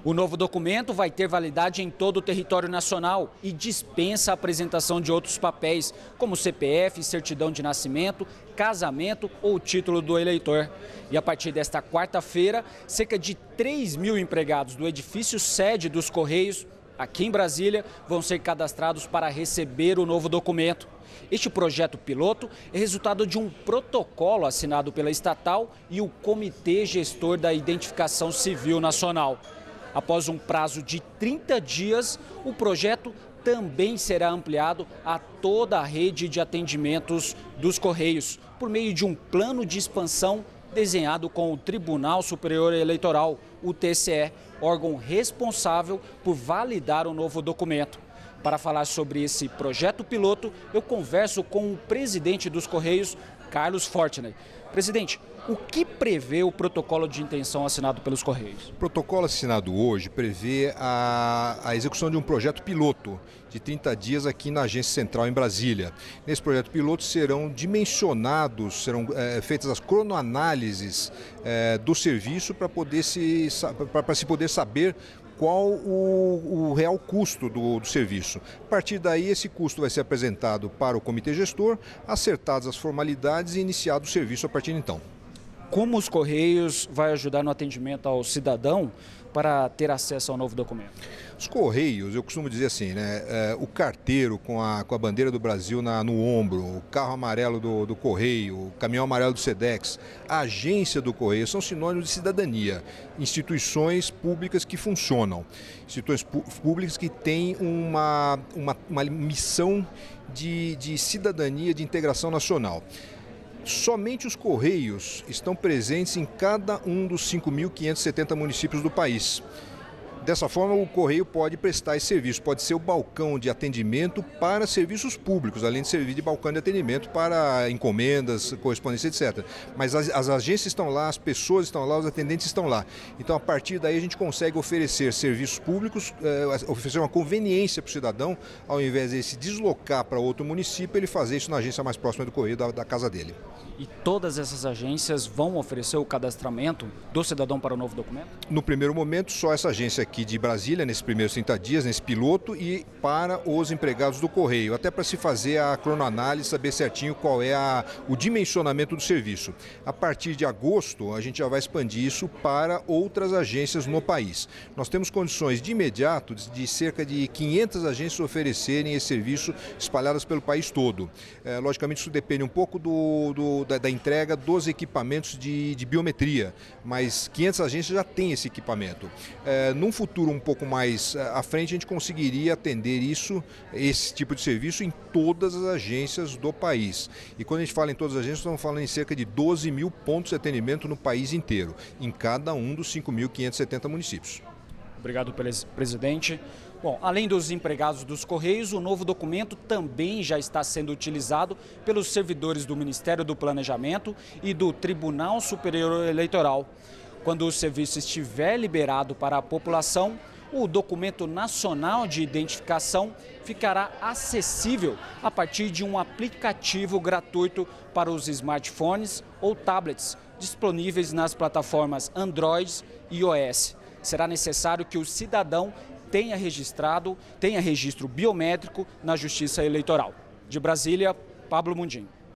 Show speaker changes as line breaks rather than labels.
O novo documento vai ter validade em todo o território nacional e dispensa a apresentação de outros papéis, como CPF, certidão de nascimento, casamento ou título do eleitor. E a partir desta quarta-feira, cerca de 3.000 empregados do edifício sede dos Correios, aqui em Brasília, vão ser cadastrados para receber o novo documento. Este projeto piloto é resultado de um protocolo assinado pela estatal e o Comitê Gestor da Identificação Civil Nacional. Após um prazo de 30 dias, o projeto também será ampliado a toda a rede de atendimentos dos Correios, por meio de um plano de expansão desenhado com o Tribunal Superior Eleitoral, o TSE, órgão responsável por validar o novo documento. Para falar sobre esse projeto piloto, eu converso com o presidente dos Correios, Carlos Fortner. Presidente, o que prevê o protocolo de intenção assinado pelos Correios?
O protocolo assinado hoje prevê a execução de um projeto piloto de 30 dias aqui na Agência Central em Brasília. Nesse projeto piloto serão dimensionados, serão feitas as cronoanálises do serviço para se poder saber qual o real custo do serviço. A partir daí, esse custo vai ser apresentado para o comitê gestor, acertadas as formalidades e iniciado o serviço a partir de então.
Como os Correios vai ajudar no atendimento ao cidadão para ter acesso ao novo documento?
Os Correios, eu costumo dizer assim, né? O carteiro com a bandeira do Brasil no ombro, o carro amarelo do Correio, o caminhão amarelo do Sedex, a agência do Correio são sinônimos de cidadania, instituições públicas que funcionam, instituições públicas que têm uma missão de cidadania, de integração nacional. Somente os Correios estão presentes em cada um dos 5.570 municípios do país. Dessa forma, o Correio pode prestar esse serviço, pode ser o balcão de atendimento para serviços públicos, além de servir de balcão de atendimento para encomendas, correspondência, etc. Mas as agências estão lá, as pessoas estão lá, os atendentes estão lá. Então, a partir daí, a gente consegue oferecer serviços públicos, oferecer uma conveniência para o cidadão, ao invés de ele se deslocar para outro município, ele fazer isso na agência mais próxima do Correio, da casa dele.
E todas essas agências vão oferecer o cadastramento do cidadão para o novo documento?
No primeiro momento, só essa agência aqui de Brasília, nesses primeiros 30 dias, nesse piloto, e para os empregados do Correio, até para se fazer a cronoanálise, saber certinho qual é o dimensionamento do serviço. A partir de agosto, a gente já vai expandir isso para outras agências no país. Nós temos condições de imediato de cerca de 500 agências oferecerem esse serviço espalhadas pelo país todo. Logicamente, isso depende um pouco da entrega dos equipamentos de biometria, mas 500 agências já têm esse equipamento. Num futuro um pouco mais à frente, a gente conseguiria atender esse tipo de serviço em todas as agências do país. E quando a gente fala em todas as agências, estamos falando em cerca de 12.000 pontos de atendimento no país inteiro, em cada um dos 5.570 municípios.
Obrigado, presidente. Bom, além dos empregados dos Correios, o novo documento também já está sendo utilizado pelos servidores do Ministério do Planejamento e do Tribunal Superior Eleitoral. Quando o serviço estiver liberado para a população, o documento nacional de identificação ficará acessível a partir de um aplicativo gratuito para os smartphones ou tablets disponíveis nas plataformas Android e iOS. Será necessário que o cidadão tenha registro biométrico na Justiça Eleitoral. De Brasília, Pablo Mundim.